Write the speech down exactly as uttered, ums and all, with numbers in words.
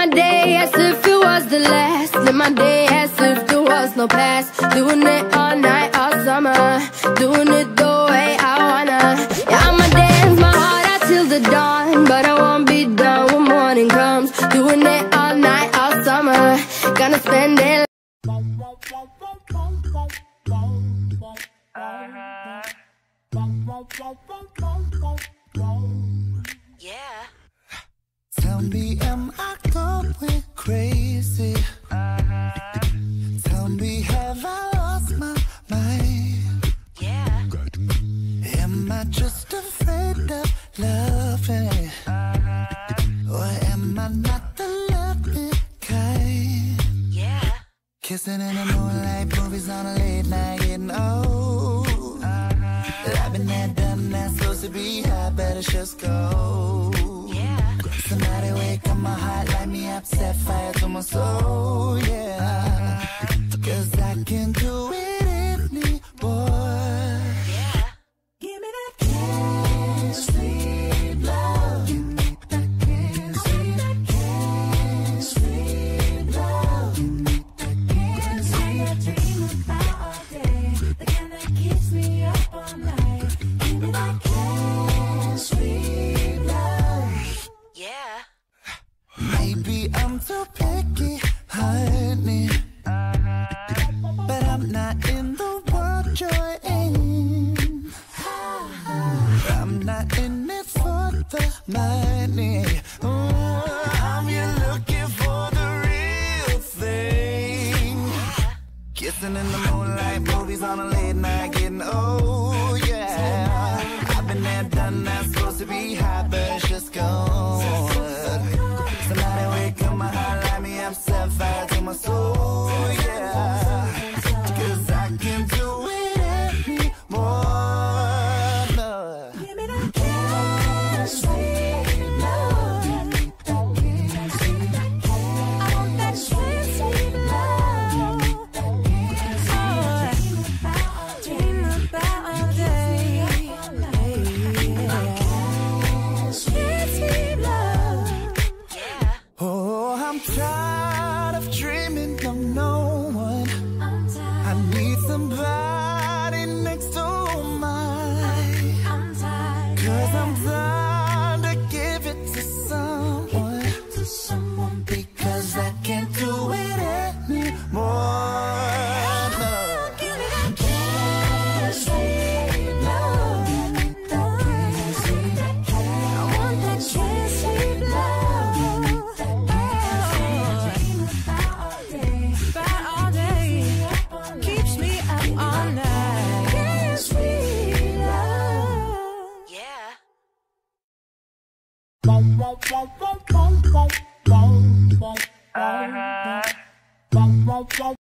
my day as if it was the last. Live my day as if there was no past. Doing it all night, all summer. Doing it the way I wanna. Yeah, I'ma dance my heart out till the dawn, but I won't be done when morning comes. Doing it all night, all summer. Gonna spend it. Yeah. Tell me, am I going crazy? Tell me, have I lost my mind? Yeah. Am I just afraid of loving? Or am I not the loving kind? Yeah. Kissing in the moonlight, movies on a late night, getting old. I've been there, done that, supposed to be high, better just go. Yeah. Somebody wake up my heart, light me up, set fire to my soul, yeah. Cause I can't do it anymore. Yeah. Give me that can't sleep love. Give me that can't sleep, can't sleep love. Give me that can't sleep. I dream about all day, the kind that keeps me up all night. Give me that can't sleep love. Yeah. Maybe I'm too picky, honey, but I'm not in the world you're in. I'm not in it for the money. Oh, I'm here looking for the real thing. Kissing in the moonlight, movies on a late night, getting old, yeah. I've been there, done that, supposed to be high, but it's just gone. Somebody wake up my heart, light me up, set fire to my soul, yeah. Cause I can't do it anymore, no. Give me that can't sleep love. Give me that can't sleep. I want that can't sleep love. Oh, dream about all day. Can't sleep love. Yeah. Oh, I'm tired of dreaming of no one. I need somebody next to mine. Cause I'm tired to give it to someone. To someone because I can't do it anymore. No. Give me that can't sleep love. Can't sleep. I want that can't sleep love. About all day. Keeps me up all night. Can't sleep love. Yeah. Uh-huh.